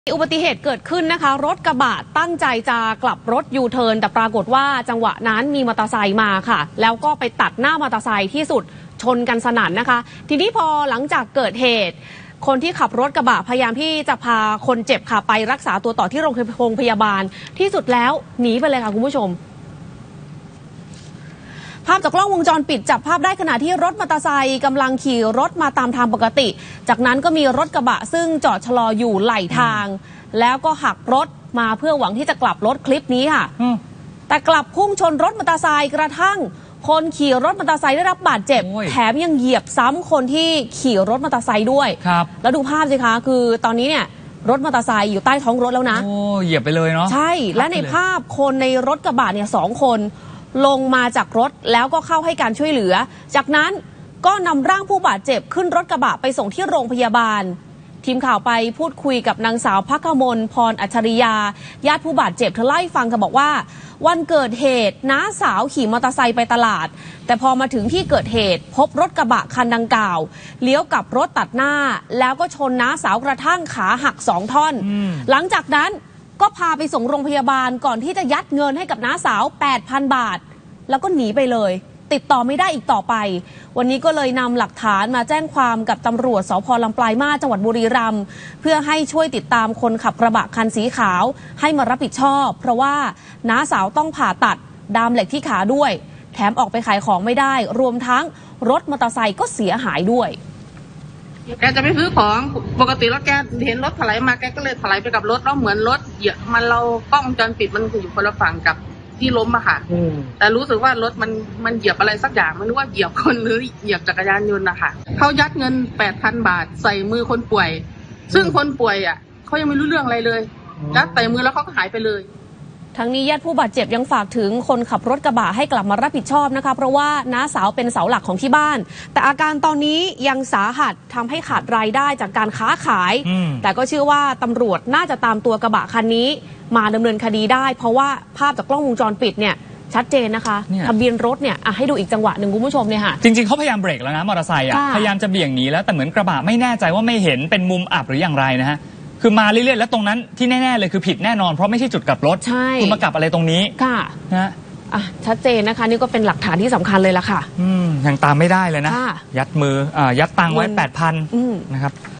อุบัติเหตุเกิดขึ้นนะคะรถกระบะตั้งใจจะกลับรถยูเทิร์นแต่ปรากฏว่าจังหวะนั้นมีมอเตอร์ไซค์มาค่ะแล้วก็ไปตัดหน้ามอเตอร์ไซค์ที่สุดชนกันสนั่นนะคะทีนี้พอหลังจากเกิดเหตุคนที่ขับรถกระบะพยายามที่จะพาคนเจ็บค่ะไปรักษาตัวต่อที่โรงพยาบาลที่สุดแล้วหนีไปเลยค่ะคุณผู้ชมภาพจากกล้องวงจรปิดจับภาพได้ขณะที่รถมอเตอร์ไซค์กำลังขี่รถมาตามทางปกติจากนั้นก็มีรถกระบะซึ่งจอดชะลออยู่ไหลทางแล้วก็หักรถมาเพื่อหวังที่จะกลับรถคลิปนี้ค่ะแต่กลับพุ่งชนรถมอเตอร์ไซค์กระทั่งคนขี่รถมอเตอร์ไซค์ได้รับบาดเจ็บแถมยังเหยียบซ้ำคนที่ขี่รถมอเตอร์ไซค์ด้วยแล้วดูภาพสิคะคือตอนนี้เนี่ยรถมอเตอร์ไซค์อยู่ใต้ท้องรถแล้วนะโอ้เหยียบไปเลยเนาะใช่และในภาพคนในรถกระบะเนี่ย2 คนลงมาจากรถแล้วก็เข้าให้การช่วยเหลือจากนั้นก็นำร่างผู้บาดเจ็บขึ้นรถกระบะไปส่งที่โรงพยาบาลทีมข่าวไปพูดคุยกับนางสาวภักมลพรอัจฉริยาญาติผู้บาดเจ็บเธอเล่าให้ฟังค่ะบอกว่าวันเกิดเหตุน้าสาวขี่มอเตอร์ไซค์ไปตลาดแต่พอมาถึงที่เกิดเหตุพบรถกระบะคันดังกล่าวเลี้ยวกลับรถตัดหน้าแล้วก็ชนน้าสาวกระทั่งขาหัก2 ท่อนหลังจากนั้นก็พาไปส่งโรงพยาบาลก่อนที่จะยัดเงินให้กับน้าสาว 8,000 บาทแล้วก็หนีไปเลยติดต่อไม่ได้อีกต่อไปวันนี้ก็เลยนำหลักฐานมาแจ้งความกับตำรวจสภ.ลำปลายมาสจังหวัดบุรีรัมย์เพื่อให้ช่วยติดตามคนขับกระบะคันสีขาวให้มารับผิดชอบเพราะว่าน้าสาวต้องผ่าตัดดามเหล็กที่ขาด้วยแถมออกไปขายของไม่ได้รวมทั้งรถมอเตอร์ไซค์ก็เสียหายด้วยแกจะไปซื้อของปกติแล้วแกเห็นรถถลายมาแกก็เลยถลายไปกับรถแล้วเหมือนรถเหยียบมันเรากล้องวงจรปิดมันอยู่คนละฝั่งกับที่ล้มอะค่ะแต่รู้สึกว่ารถมันเหยียบอะไรสักอย่างไม่รู้ว่าเหยียบคนหรือเหยียบจักรยานยนต์นะคะเขายัดเงิน 8,000 บาทใส่มือคนป่วยซึ่งคนป่วยอะเขายังไม่รู้เรื่องอะไรเลยยัดใส่มือแล้วเขาก็หายไปเลยทั้งนี้ญาติผู้บาดเจ็บยังฝากถึงคนขับรถกระบะให้กลับมารับผิดชอบนะคะเพราะว่าน้าสาวเป็นเสาหลักของที่บ้านแต่อาการตอนนี้ยังสาหัสทำให้ขาดรายได้จากการค้าขายแต่ก็เชื่อว่าตำรวจน่าจะตามตัวกระบะคันนี้มาดำเนินคดีได้เพราะว่าภาพจากกล้องวงจรปิดเนี่ยชัดเจนนะคะทะเบียนรถเนี่ยให้ดูอีกจังหวะหนึ่งคุณผู้ชมเนี่ยค่ะจริงๆเขาพยายามเบรกแล้วนะมอเตอร์ไซค์พยายามจะเบี่ยงหนีแล้วแต่เหมือนกระบะไม่แน่ใจว่าไม่เห็นเป็นมุมอับหรืออย่างไรนะฮะคือมาเรื่อยๆแล้วตรงนั้นที่แน่ๆเลยคือผิดแน่นอนเพราะไม่ใช่จุดกลับรถคุณมากลับอะไรตรงนี้ค่ะนะชัดเจนนะคะนี่ก็เป็นหลักฐานที่สำคัญเลยล่ะค่ะยังตามไม่ได้เลยนะยัดมือยัดตังไว้ 8,000 นะครับ